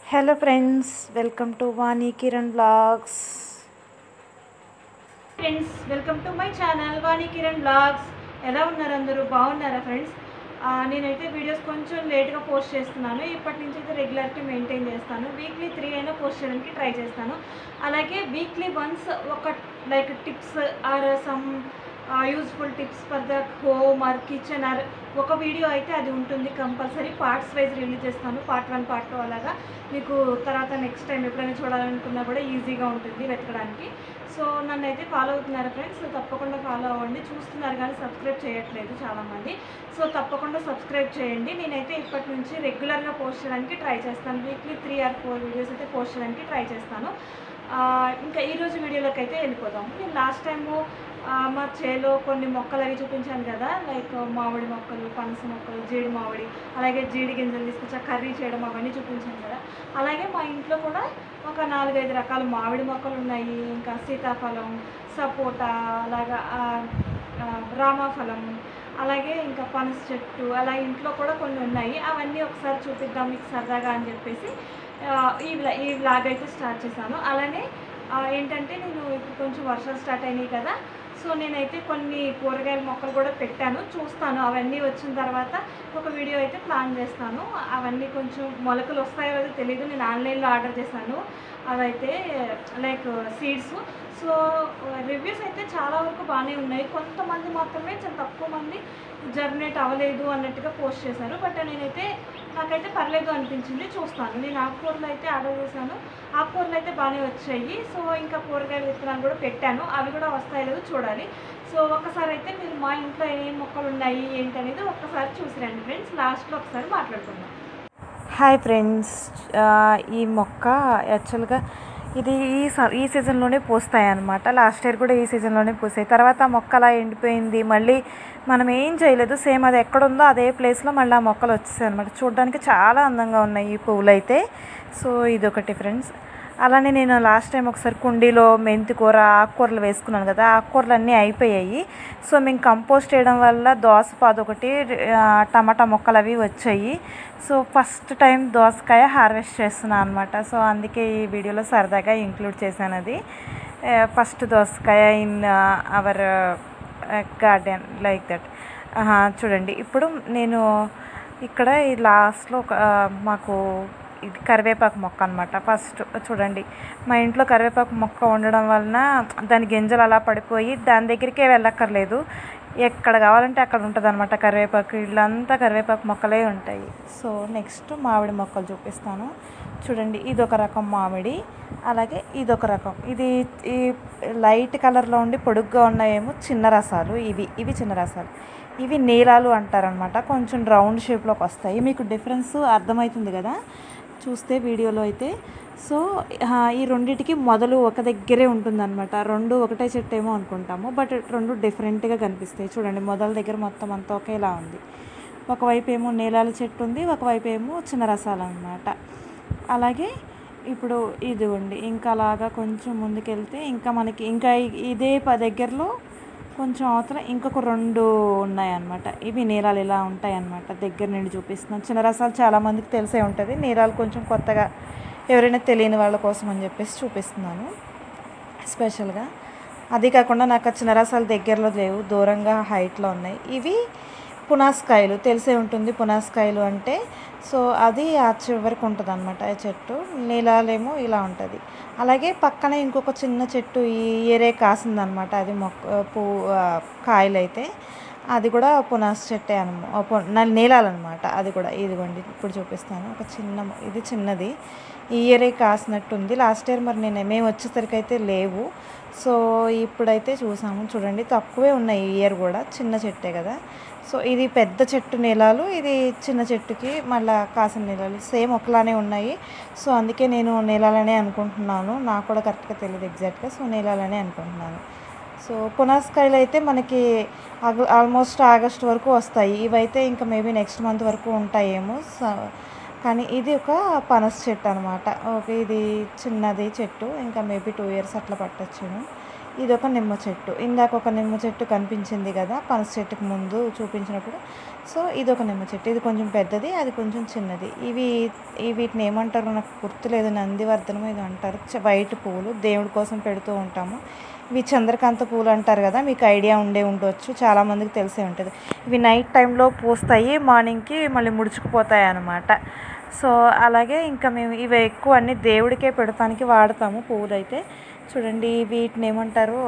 Hello friends, welcome to Vani Kiran blogs. Welcome to my channel Vani Kiran blogs. ఎలా ఉన్నారు అందరూ? బాగున్నారా ఫ్రెండ్స్? నేనైతే వీడియోస్ కొంచెం లేట్గా పోస్ట్ చేస్తున్నాను. ఇప్పటి నుంచి అయితే రెగ్యులారిటీ మెయింటైన్ చేస్తాను. వీక్లీ 3 అయినా పోస్ట్ చేయడానికి ట్రై చేస్తాను. అలాగే వీక్లీ వన్స్ ఒక like tips or some useful tips for the home or kitchen or ఒక వీడియో అయితే అది ఉంటుంది. కంపల్సరీ పార్ట్స్ వైజ్ రిలీజ్ చేస్తాను. పార్ట్ 1 పార్ట్ 2 అలాగా మీకు తర్వాత నెక్స్ట్ టైం ఎప్పుడైనా చూడాలనుకున్నా కూడా ఈజీగా ఉంటుంది వెతకడానికి. సో నన్ను అయితే ఫాలో అవుతున్నారు ఫ్రెండ్స్, తప్పకుండా ఫాలో అవ్వండి. చూస్తున్నారు కానీ సబ్స్క్రైబ్ చేయట్లేదు చాలామంది. సో తప్పకుండా సబ్స్క్రైబ్ చేయండి. నేనైతే ఇప్పటి నుంచి రెగ్యులర్గా పోస్ట్ చేయడానికి ట్రై చేస్తాను. వీక్లీ 3 or 4 వీడియోస్ అయితే పోస్ట్ చేయడానికి ట్రై చేస్తాను. ఇంకా ఈరోజు వీడియోలోకి అయితే వెళ్ళిపోదాము. నేను లాస్ట్ టైము మా చేలో కొన్ని మొక్కలు అవి చూపించాను కదా, లైక్ మామిడి మొక్కలు, పనస మొక్కలు, జీడి మామిడి, అలాగే జీడి గింజలు తీసుకొచ్చా కర్రీ చేయడం అవన్నీ చూపించాను కదా. అలాగే మా ఇంట్లో కూడా ఒక 4-5 రకాల మామిడి మొక్కలు ఉన్నాయి. ఇంకా సీతాఫలం, సపోటా, అలాగా రామాఫలం, అలాగే ఇంకా పనస చెట్టు, అలా ఇంట్లో కూడా కొన్ని ఉన్నాయి. అవన్నీ ఒకసారి చూపిద్దాం మీకు సరదాగా అని చెప్పేసి ఈ వ్లాగ్ అయితే స్టార్ట్ చేశాను. అలానే ఏంటంటే నేను ఇప్పుడు కొంచెం వర్షాలు స్టార్ట్ అయినాయి కదా, సో నేనైతే కొన్ని కూరగాయల మొక్కలు కూడా పెట్టాను. చూస్తాను అవన్నీ వచ్చిన తర్వాత ఒక వీడియో అయితే ప్లాన్ చేస్తాను. అవన్నీ కొంచెం మొలకలు వస్తాయో లేదో తెలియదు. నేను ఆన్లైన్లో ఆర్డర్ చేశాను అవైతే లైక్ సీడ్స్. సో రివ్యూస్ అయితే చాలా వరకు బాగానే ఉన్నాయి. కొంతమంది మాత్రమే, చాలా తక్కువ మంది జర్మినేట్ అవ్వలేదు అన్నట్టుగా పోస్ట్ చేశారు. బట్ నాకైతే పర్లేదు అనిపించింది. చూస్తాను. నేను ఆకుకూరలు అయితే ఆర్డర్ చేశాను. ఆకుకూరలు అయితే బాగానే వచ్చాయి. సో ఇంకా కూరగాయల విత్తనాలు కూడా పెట్టాను. అవి కూడా వస్తాయో లేదో చూడాలి. సో ఒక్కసారి అయితే మీరు మా ఇంట్లో ఏం మొక్కలు ఉన్నాయి ఏంటనేది ఒక్కసారి చూసిరండి ఫ్రెండ్స్. లాస్ట్లో ఒకసారి మాట్లాడుకుందాం. హాయ్ ఫ్రెండ్స్, ఈ మొక్క యాక్చువల్గా ఇది ఈ సీజన్లోనే పూస్తాయి అన్నమాట. లాస్ట్ ఇయర్ కూడా ఈ సీజన్లోనే పూసాయి. తర్వాత ఆ మొక్క అలా ఎండిపోయింది. మళ్ళీ మనం ఏం చేయలేదు, సేమ్ అది ఎక్కడుందో అదే ప్లేస్లో మళ్ళీ ఆ మొక్కలు వచ్చేసాయి అనమాట. చూడడానికి చాలా అందంగా ఉన్నాయి ఈ పువ్వులు అయితే. సో ఇదొకటి ఫ్రెండ్స్. అలానే నేను లాస్ట్ టైం ఒకసారి కుండీలో మెంతి కూర, ఆకుకూరలు వేసుకున్నాను కదా, ఆకుకూరలు అన్నీ అయిపోయాయి. సో మేము కంపోస్ట్ చేయడం వల్ల దోసపాదు ఒకటి, టమాటా మొక్కలు అవి వచ్చాయి. సో ఫస్ట్ టైం దోసకాయ హార్వెస్ట్ చేస్తున్నాను అనమాట. సో అందుకే ఈ వీడియోలో సరదాగా ఇంక్లూడ్ చేశాను అది. ఫస్ట్ దోసకాయ in our garden like that. చూడండి, ఇప్పుడు నేను ఇక్కడ ఈ లాస్ట్లో మాకు ఇది కరివేపాకు మొక్క అనమాట. ఫస్ట్ చూడండి, మా ఇంట్లో కరివేపాకు మొక్క ఉండడం వలన దాని గింజలు అలా పడిపోయి దాని దగ్గరికే వెళ్ళక్కర్లేదు, ఎక్కడ కావాలంటే అక్కడ ఉంటుంది అనమాట కరివేపాకు. ఇళ్ళంతా కరివేపాకు మొక్కలే ఉంటాయి. సో నెక్స్ట్ మామిడి మొక్కలు చూపిస్తాను. చూడండి, ఇదొక రకం మామిడి, అలాగే ఇదొక రకం. ఈ లైట్ కలర్లో ఉండి పొడుగ్గా ఉన్నాయేమో చిన్న రసాలు. ఇవి చిన్న రసాలు. ఇవి నీలాలు అంటారనమాట. కొంచెం రౌండ్ షేప్లోకి వస్తాయి. మీకు డిఫరెన్స్ అర్థమవుతుంది కదా చూస్తే వీడియోలో అయితే. సో ఈ రెండింటికి మొదలు ఒక దగ్గరే ఉంటుందన్నమాట. రెండు ఒకటే చెట్టు ఏమో అనుకుంటాము, బట్ రెండు డిఫరెంట్గా కనిపిస్తాయి. చూడండి, మొదల దగ్గర మొత్తం అంతా ఒకేలా ఉంది. ఒకవైపు ఏమో నీలాల చెట్టు ఉంది, ఒకవైపు ఏమో చిన్న రసాలు అన్నమాట. అలాగే ఇప్పుడు ఇదిగోండి, ఇంకా అలాగా కొంచెం ముందుకెళ్తే ఇంకా మనకి ఇంకా ఇదే దగ్గరలో కొంచెం అవతల ఇంకొక 2 ఉన్నాయన్నమాట. ఇవి నీలాలు ఇలా ఉంటాయి అన్నమాట. దగ్గర నుండి చూపిస్తున్నాను. చిన్న రసాలు చాలామందికి తెలిసే ఉంటుంది. నీలాలు కొంచెం కొత్తగా ఎవరైనా తెలియని వాళ్ళ కోసం అని చెప్పేసి చూపిస్తున్నాను స్పెషల్గా. అది కాకుండా నాకు చిన్న రసాలు దగ్గరలో లేవు, దూరంగా హైట్లో ఉన్నాయి. ఇవి పునాసకాయలు, తెలిసే ఉంటుంది పునాసకాయలు అంటే. సో అది ఆ చివరికి ఉంటుంది అనమాట ఆ చెట్టు. నీలాలేమో ఇలా ఉంటుంది. అలాగే పక్కనే ఇంకొక చిన్న చెట్టు ఈ ఏరే కాసిందనమాట. అది కాయలు అయితే అది కూడా పునాస చెట్టే నీలాలన్నమాట. అది కూడా ఇదిగోండి ఇప్పుడు చూపిస్తాను. ఒక ఇది చిన్నది ఈ ఇయరే కాసినట్టుంది. లాస్ట్ ఇయర్ మరి మేము వచ్చేసరికి అయితే లేవు. సో ఇప్పుడైతే చూసాము. చూడండి, తక్కువే ఉన్నాయి ఈ ఇయర్ కూడా. చిన్న చెట్టే కదా. సో ఇది పెద్ద చెట్టు నీలాలు, ఇది చిన్న చెట్టుకి మళ్ళీ కాసిన నీలాలు సేమ్ ఒకలానే ఉన్నాయి. సో అందుకే నేను నీలాలనే అనుకుంటున్నాను. నాకు కూడా కరెక్ట్గా తెలియదు ఎగ్జాక్ట్గా. సో నీలాలనే అనుకుంటున్నాను. సో పునాసకాయలు అయితే మనకి ఆల్మోస్ట్ ఆగస్ట్ వరకు వస్తాయి. ఇవైతే ఇంకా మేబీ నెక్స్ట్ మంత్ వరకు ఉంటాయేమో. కానీ ఇది ఒక పనస చెట్టు అనమాట. ఓకే, ఇది చిన్నది చెట్టు, ఇంకా మేబీ 2 years అట్లా పట్టొచ్చును. ఇదొక నిమ్మ చెట్టు. ఇందాక ఒక నిమ్మ చెట్టు కనిపించింది కదా పనస చెట్టుకు ముందు చూపించినప్పుడు. సో ఇదొక నిమ్మ చెట్టు. ఇది కొంచెం పెద్దది, అది కొంచెం చిన్నది. వీటిని ఏమంటారో నాకు గుర్తులేదు, నందివర్ధనమో ఏదో అంటారు. వైట్ పువ్వులు దేవుడి కోసం పెడుతూ ఉంటాము. ఇవి చంద్రకాంత పూలు అంటారు కదా, మీకు ఐడియా ఉండొచ్చు, చాలామందికి తెలిసే ఉంటుంది. ఇవి నైట్ టైంలో పూస్తాయి, మార్నింగ్కి మళ్ళీ ముడుచుకుపోతాయి అన్నమాట. సో అలాగే ఇంకా మేము ఇవి ఎక్కువ అన్ని దేవుడికే పెడతానికి వాడతాము పువ్వులు అయితే. చూడండి వీటిని ఏమంటారు,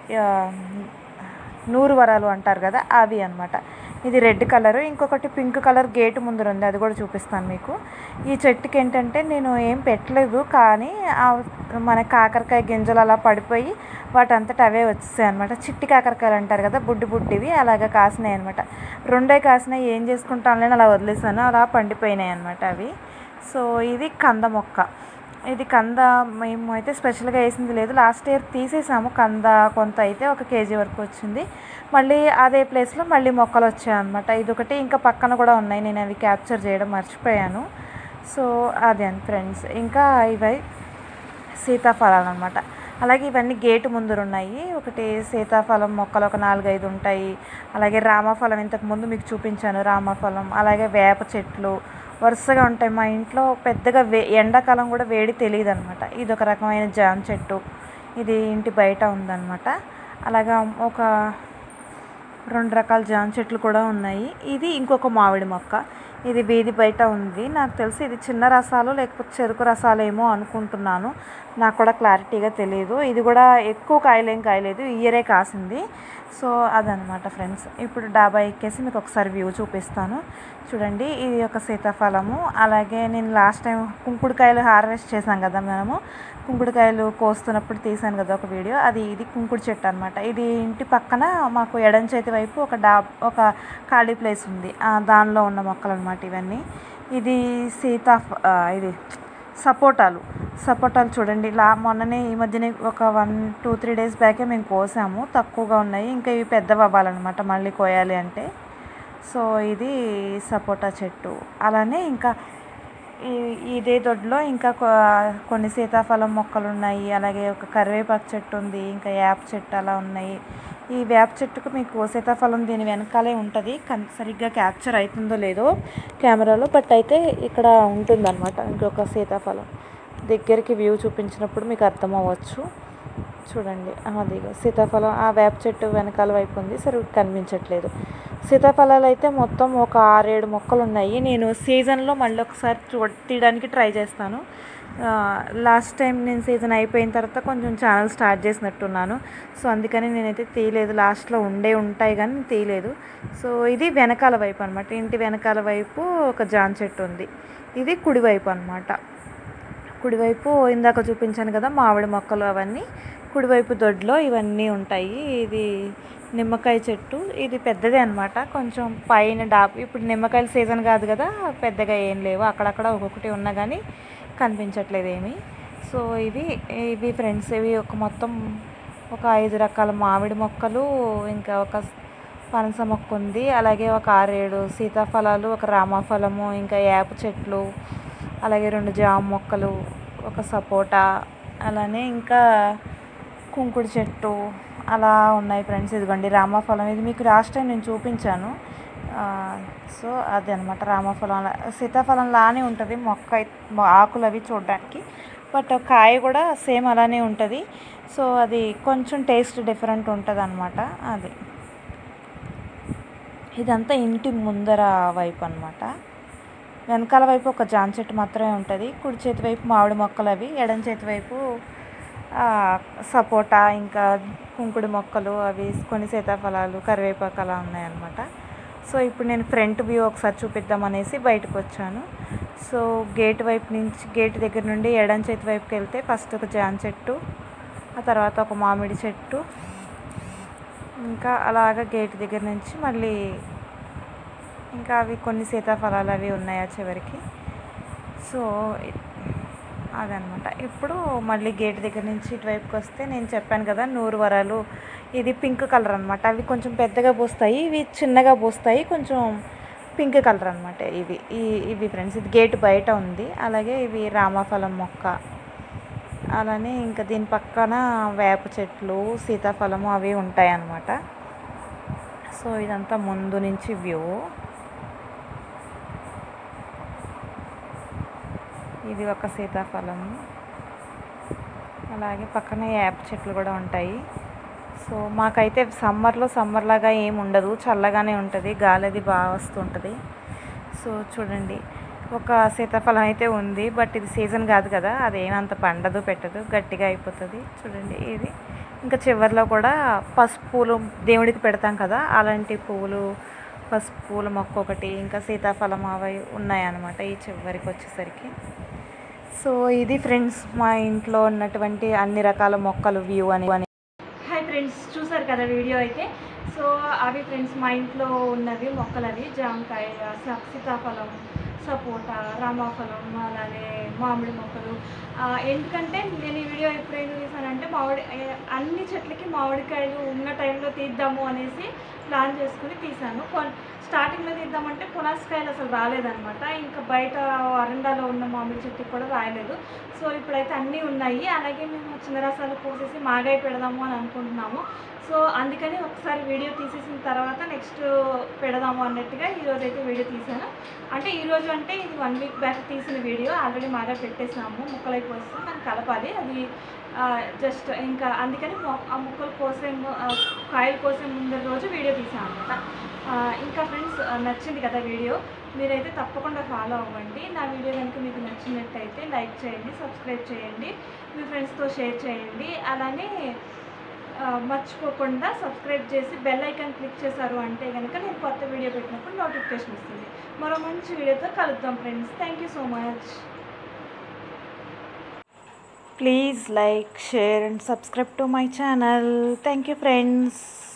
నూరు వరాలు అంటారు కదా, అవి అనమాట. ఇది రెడ్ కలరు, ఇంకొకటి పింక్ కలర్ గేటు ముందర ఉంది, అది కూడా చూపిస్తాను మీకు. ఈ చెట్టుకి ఏంటంటే నేను ఏం పెట్టలేదు, కానీ మన కాకరకాయ గింజలు అలా పడిపోయి వాటంతటా అవే వచ్చేసాయి అనమాట. చిట్టి కాకరకాయలు అంటారు కదా, బుడ్డివి అలాగా కాసినాయి అనమాట. రెండే కాసినాయి, ఏం చేసుకుంటానులే అలా వదిలేసాను, అలా పండిపోయినాయి అనమాట అవి. సో ఇది కంద మొక్క. ఇది కంద మేము అయితే స్పెషల్గా వేసింది లేదు, లాస్ట్ ఇయర్ తీసేసాము కంద, కొంత అయితే 1 kg వరకు వచ్చింది. మళ్ళీ అదే ప్లేస్లో మళ్ళీ మొక్కలు వచ్చాయి అనమాట. ఇదొకటి, ఇంకా పక్కన కూడా ఉన్నాయి, నేను అవి క్యాప్చర్ చేయడం మర్చిపోయాను. సో అదే ఫ్రెండ్స్. ఇంకా ఇవి సీతాఫలాలు అనమాట. అలాగే ఇవన్నీ గేటు ముందర ఉన్నాయి. ఒకటి సీతాఫలం మొక్కలు ఒక 4-5 ఉంటాయి. అలాగే రామఫలం ఇంతకుముందు మీకు చూపించాను, రామఫలం. అలాగే వేప చెట్లు వరుసగా ఉంటాయి. మా ఇంట్లో పెద్దగా ఎండాకాలం కూడా వేడి తెలియదు అనమాట. ఇది ఒక రకమైన జామ చెట్టు, ఇది ఇంటి బయట ఉందన్నమాట. అలాగా ఒక 2 రకాల జామ చెట్లు కూడా ఉన్నాయి. ఇది ఇంకొక మామిడి మొక్క, ఇది వీధి బయట ఉంది. నాకు తెలిసి ఇది చిన్న రసాలు లేకపోతే చెరుకు రసాలు ఏమో అనుకుంటున్నాను, నాకు కూడా క్లారిటీగా తెలియదు. ఇది కూడా ఎక్కువ కాయలేం కాయలేదు, ఇయరే కాసింది. సో అదనమాట ఫ్రెండ్స్. ఇప్పుడు డాబా ఎక్కేసి మీకు ఒకసారి వ్యూ చూపిస్తాను. చూడండి ఇది ఒక సీతాఫలము. అలాగే నేను లాస్ట్ టైం కుంకుడుకాయలు హార్వెస్ట్ చేసాం కదా, మనము కుంకుడుకాయలు కోస్తున్నప్పుడు తీసాను కదా ఒక వీడియో, ఇది కుంకుడు చెట్టు అనమాట. ఇది ఇంటి పక్కన మాకు ఎడం చేతి వైపు ఒక ఖాళీ ప్లేస్ ఉంది, దానిలో ఉన్న మొక్కలు అనమాట ఇవన్నీ. ఇది ఇది సపోటాలు చూడండి. మొన్ననే ఈ మధ్యనే ఒక 1-2-3 days బ్యాకే మేము కోసాము, తక్కువగా ఉన్నాయి, ఇంకా ఇవి పెద్దవి అవ్వాలన్నమాట మళ్ళీ కోయాలి అంటే. సో ఇది సపోటా చెట్టు. అలానే ఇంకా ఇదే దొడ్లో ఇంకా కొన్ని సీతాఫలం మొక్కలు ఉన్నాయి. అలాగే ఒక కరివేపాకు చెట్టు ఉంది, ఇంకా వేప చెట్టు అలా ఉన్నాయి. ఈ వేప చెట్టుకు మీకు సీతాఫలం దీని వెనకాలే ఉంటుంది, సరిగ్గా క్యాప్చర్ అవుతుందో లేదో కెమెరాలో, బట్ అయితే ఇక్కడ ఉంటుందన్నమాట. ఇంకొక సీతాఫలం దగ్గరికి వ్యూ చూపించినప్పుడు మీకు అర్థం అవ్వచ్చు. చూడండి అది సీతాఫలం ఆ వేప చెట్టు వెనకాల వైపు ఉంది, సరిగ్గా కనిపించట్లేదు. సీతాఫలాలు అయితే మొత్తం ఒక 6-7 మొక్కలు ఉన్నాయి. నేను సీజన్లో మళ్ళీ ఒకసారి తీయడానికి ట్రై చేస్తాను. లాస్ట్ టైం నేను సీజన్ అయిపోయిన తర్వాత కొంచెం ఛానల్ స్టార్ట్ చేసినట్టున్నాను, సో అందుకని నేనైతే తీయలేదు. లాస్ట్లో ఉంటాయి కానీ తీయలేదు. సో ఇది వెనకాల వైపు అనమాట, ఇంటి వెనకాల వైపు ఒక జామ చెట్టు ఉంది. ఇది కుడివైపు అనమాట. కుడివైపు ఇందాక చూపించాను కదా మామిడి మొక్కలు, అవన్నీ కుడివైపు దొడ్లో ఇవన్నీ ఉంటాయి. ఇది నిమ్మకాయ చెట్టు, ఇది పెద్దదే అనమాట, కొంచెం పైన ఇప్పుడు నిమ్మకాయల సీజన్ కాదు కదా, పెద్దగా ఏం లేవు, అక్కడక్కడ ఒక్కొక్కటి ఉన్నా కానీ కనిపించట్లేదు ఏమి. సో ఇవి ఫ్రెండ్స్, ఇవి మొత్తం ఒక 5 రకాల మామిడి మొక్కలు, ఇంకా ఒక పనస మొక్క ఉంది, అలాగే ఒక 6-7 సీతాఫలాలు, ఒక రామఫలము, ఇంకా వేప చెట్లు, అలాగే 2 జామ మొక్కలు, ఒక సపోటా, అలానే ఇంకా కుంకుడు చెట్టు అలా ఉన్నాయి ఫ్రెండ్స్. ఇదిగోండి రామఫలం, ఇది మీకు లాస్ట్ టైం నేను చూపించాను. సో అది అనమాట రామఫలం. సీతాఫలం లానే ఉంటుంది మొక్క, ఆకులు అవి చూడడానికి, బట్ కాయ కూడా సేమ్ అలానే ఉంటుంది. సో అది కొంచెం టేస్ట్ డిఫరెంట్ ఉంటుంది అనమాట. అది ఇదంతా ఇంటి ముందర వైపు అనమాట. వెనకాల వైపు ఒక జామ చెట్టు మాత్రమే ఉంటుంది. కుడి చేతి వైపు మామిడి మొక్కలు అవి, ఎడం చేతి వైపు సపోటా, ఇంకా కుంకుడు మొక్కలు, అవి కొన్ని సీతాఫలాలు, కరివేపాకు అలా ఉన్నాయన్నమాట. సో ఇప్పుడు నేను ఫ్రంట్ వ్యూ ఒకసారి చూపిద్దామనేసి బయటకు వచ్చాను. సో గేట్ దగ్గర నుండి ఎడం చేతి వైపుకి వెళ్తే ఫస్ట్ ఒక జామ చెట్టు, ఆ తర్వాత ఒక మామిడి చెట్టు, ఇంకా అలాగ గేట్ దగ్గర నుంచి మళ్ళీ ఇంకా అవి కొన్ని సీతాఫలాలు అవి ఉన్నాయి ఆ చివరికి. సో అదనమాట. ఇప్పుడు మళ్ళీ గేట్ దగ్గర నుంచి ఇటువైపుకి వస్తే నేను చెప్పాను కదా 100 వరాలు, ఇది పింక్ కలర్ అనమాట. అవి కొంచెం పెద్దగా పూస్తాయి, ఇవి చిన్నగా పూస్తాయి, కొంచెం పింక్ కలర్ అనమాట. ఇవి ఫ్రెండ్స్, ఇది గేట్ బయట ఉంది. అలాగే ఇవి రామఫలం మొక్క, అలానే ఇంకా దీని పక్కన వేప చెట్లు, సీతాఫలము అవి ఉంటాయన్నమాట. సో ఇదంతా ముందు నుంచి వ్యూ. ఇది ఒక సీతాఫలం, అలాగే పక్కన వేప చెట్లు కూడా ఉంటాయి. సో మాకైతే సమ్మర్ లాగా ఏమి ఉండదు, చల్లగానే ఉంటుంది, గాలి అది బాగా వస్తుంటుంది. సో చూడండి, ఒక సీతాఫలం అయితే ఉంది, బట్ ఇది సీజన్ కాదు కదా, అదేమంత పండదు పెట్టదు, గట్టిగా అయిపోతుంది. చూడండి ఇది. ఇంకా చివరిలో కూడా పసుపు పూలు దేవుడికి పెడతాం కదా, అలాంటి పువ్వులు, పసుపు పూల మొక్క ఒకటి, ఇంకా సీతాఫలం అవి ఉన్నాయన్నమాట ఈ చివరికి వచ్చేసరికి. సో ఇది ఫ్రెండ్స్ మా ఇంట్లో ఉన్నటువంటి అన్ని రకాల మొక్కలు వ్యూ అని. హాయ్ ఫ్రెండ్స్, చూసారు కదా వీడియో అయితే. సో అవి ఫ్రెండ్స్ మా ఇంట్లో ఉన్నవి మొక్కలు, అవి జామకాయ, సీతాఫలం, సపోటా, రామాఫలం, అలానే మామిడి మొక్కలు. ఎందుకంటే నేను ఈ వీడియో ఎప్పుడైనా తీసానంటే అన్ని చెట్లకి మామిడికాయలు ఉన్న టైంలో తీద్దాము అనేసి ప్లాన్ చేసుకుని తీసాను. స్టార్టింగ్లో తీద్దామంటే పునాసకాయలు అసలు రాలేదనమాట, ఇంకా బయట వరండాలో ఉన్న మామిడి చెట్టుకి కూడా రాయలేదు. సో ఇప్పుడైతే అన్నీ ఉన్నాయి. అలాగే మేము చిన్న రసాలు పోసేసి మాగాయ పెడదాము అని అనుకుంటున్నాము. సో అందుకని ఒకసారి వీడియో తీసేసిన తర్వాత నెక్స్ట్ పెడదాము అన్నట్టుగా ఈరోజు అయితే వీడియో తీసాను. అంటే ఈరోజు అంటే ఇది 1 వీక్ బ్యాక్ తీసిన వీడియో, ఆల్రెడీ మాగా పెట్టేసాము, ముక్కలు అయిపోతాం, దాన్ని కలపాలి. అది జస్ట్ ఇంకా అందుకని ఆ ముక్కలు కోసే కాయలు కోసే ముందు రోజు వీడియో తీసాను అనమాట. ఇంకా ఫ్రెండ్స్, నచ్చింది కదా వీడియో, మీరైతే తప్పకుండా ఫాలో అవ్వండి. నా వీడియో కనుక మీకు నచ్చినట్టయితే లైక్ చేయండి, సబ్స్క్రైబ్ చేయండి, మీ ఫ్రెండ్స్తో షేర్ చేయండి. అలానే మర్చిపోకుండా సబ్స్క్రైబ్ చేసి బెల్ ఐకాన్ క్లిక్ చేశారు అంటే కనుక నేను కొత్త వీడియో పెట్టినప్పుడు నోటిఫికేషన్ వస్తుంది. మరో మంచి వీడియోతో కలుద్దాం friends. Thank you so much. Please like, share and subscribe to my channel. Thank you friends.